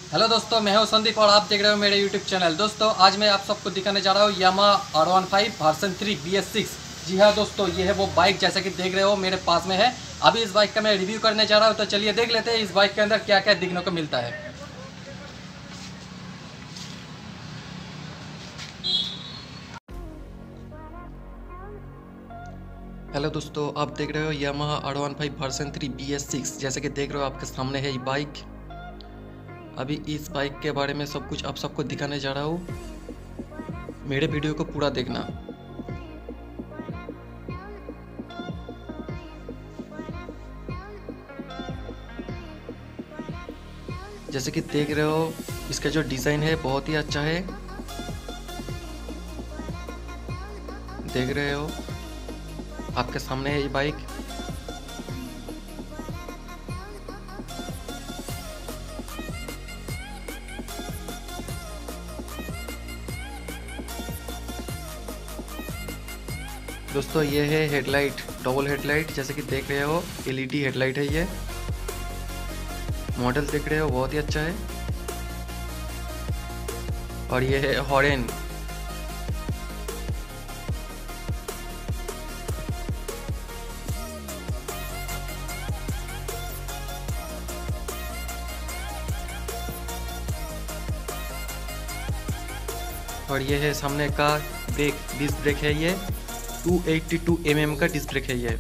Hello दोस्तों, मैं हूं संदीप और आप देख रहे हो मेरे यूट्यूब चैनल। दोस्तों आज मैं आप सबको दिखाने जा रहा हूं यामाहा R15 वर्जन 3 BS6। जी हाँ दोस्तों, ये है वो बाइक जैसा कि देख रहे हो मेरे पास में है। अभी इस बाइक का मैं रिव्यू करने जा रहा हूं, तो चलिए देख लेते हैं इस बाइक के अंदर क्या क्या देखने को मिलता है। हेलो दोस्तों, आप देख रहे हो यामाहा R15 वर्जन 3 BS6। जैसे कि देख रहे हो आपके सामने है ये बाइक। अभी इस बाइक के बारे में सब कुछ आप सबको दिखाने जा रहा हूँ, मेरे वीडियो को पूरा देखना। जैसे कि देख रहे हो इसका जो डिज़ाइन है बहुत ही अच्छा है। देख रहे हो आपके सामने है ये बाइक। दोस्तों ये है हेडलाइट, डबल हेडलाइट। जैसे कि देख रहे हो LED हेडलाइट है ये। मॉडल देख रहे हो बहुत ही अच्छा है। और ये है हॉर्न। और ये है सामने का ब्रेक, डिस्क ब्रेक है ये। 282 mm का डिस्क ब्रेक है ये।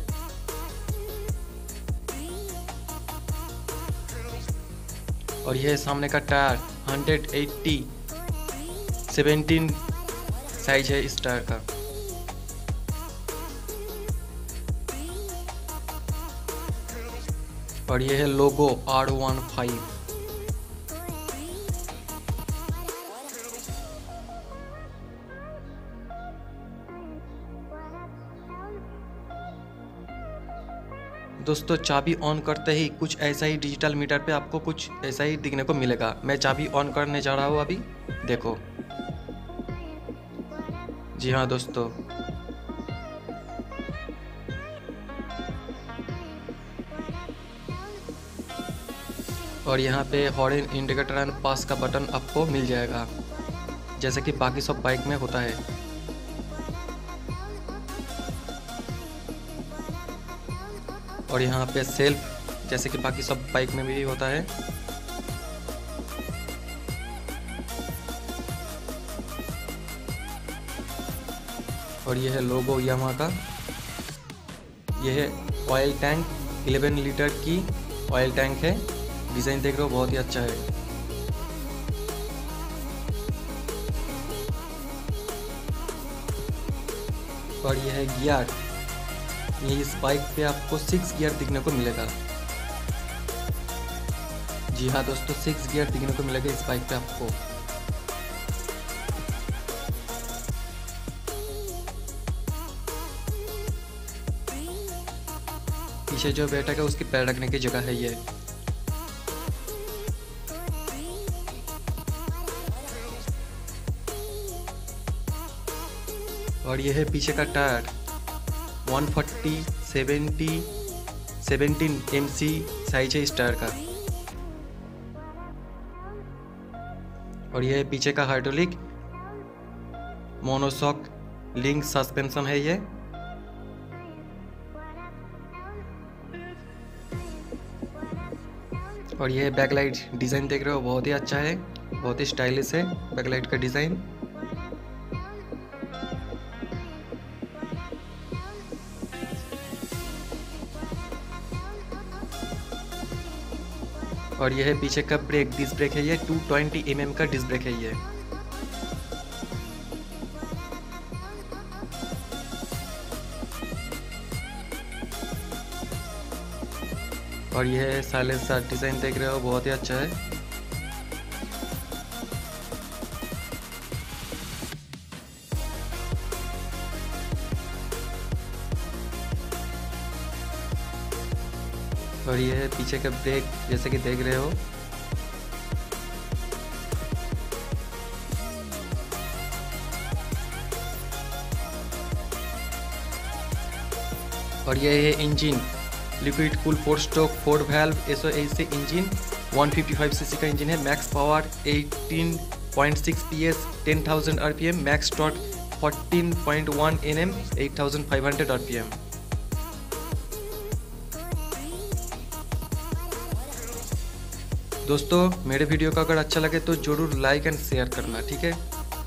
और ये है सामने का टायर, 180 17 साइज है इस टायर का। और ये है लोगो R15। दोस्तों चाबी ऑन करते ही कुछ ऐसा ही डिजिटल मीटर पे आपको कुछ ऐसा ही दिखने को मिलेगा। मैं चाबी ऑन करने जा रहा हूँ अभी, देखो। जी हाँ दोस्तों, और यहाँ पे हॉर्न, इंडिकेटर एंड पास का बटन आपको मिल जाएगा, जैसे कि बाकी सब बाइक में होता है। और यहाँ पे सेल्फ, जैसे कि बाकी सब बाइक में भी होता है। और ये है लोगो यामाहा का। ये है ऑयल टैंक, 11 लीटर की ऑयल टैंक है। डिज़ाइन देख रहे हो बहुत ही अच्छा है। और ये है गियर। ये इस बाइक पे आपको 6 गियर दिखने को मिलेगा। जी हाँ दोस्तों, 6 गियर दिखने को मिलेगा इस बाइक पे आपको। पीछे जो बैठक है उसकी पैर रखने की जगह है ये। और ये है पीछे का टायर, 140 70 17 MC साइज है इस टायर का। और ये है पीछे का हाइड्रोलिक मोनोशॉक लिंक सस्पेंशन है ये। और ये बैकलाइट, डिज़ाइन देख रहे हो बहुत ही अच्छा है, बहुत ही स्टाइलिश है बैकलाइट का डिज़ाइन। और यह है पीछे का ब्रेक, डिस्क ब्रेक है ये। 220 mm का डिस्क ब्रेक है ये। और यह है साइलेंसर, डिज़ाइन देख रहे हो बहुत ही अच्छा है। और ये है पीछे का ब्रेक, जैसे कि देख रहे हो। और ये है engine, liquid cool 4 stroke 4 valve SOAC engine. 155 CC का इंजन है, max power 18.6 PS, 10,000 RPM, max torque 14.1 Nm, 8,500 RPM। दोस्तों मेरे वीडियो का अगर अच्छा लगे तो ज़रूर लाइक एंड शेयर करना, ठीक है।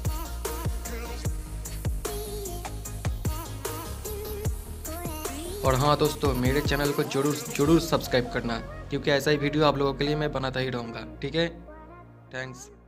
और हाँ दोस्तों, मेरे चैनल को जरूर सब्सक्राइब करना, क्योंकि ऐसा ही वीडियो आप लोगों के लिए मैं बनाता ही रहूँगा, ठीक है। थैंक्स।